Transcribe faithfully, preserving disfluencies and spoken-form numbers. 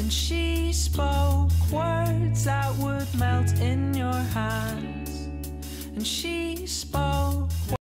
And she spoke words that would melt in your hands. And she spoke